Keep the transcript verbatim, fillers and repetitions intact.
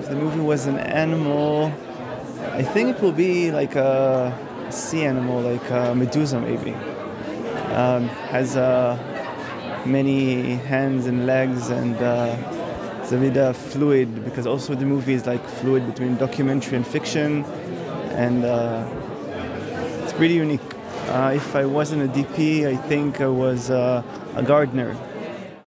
if the movie was an animal, I think it will be like a sea animal, like a Medusa maybe. Um, has uh, many hands and legs, and uh, it's a bit uh, fluid, because also the movie is like fluid between documentary and fiction, and uh, it's pretty unique. Uh, if I wasn't a D P, I think I was uh, a gardener.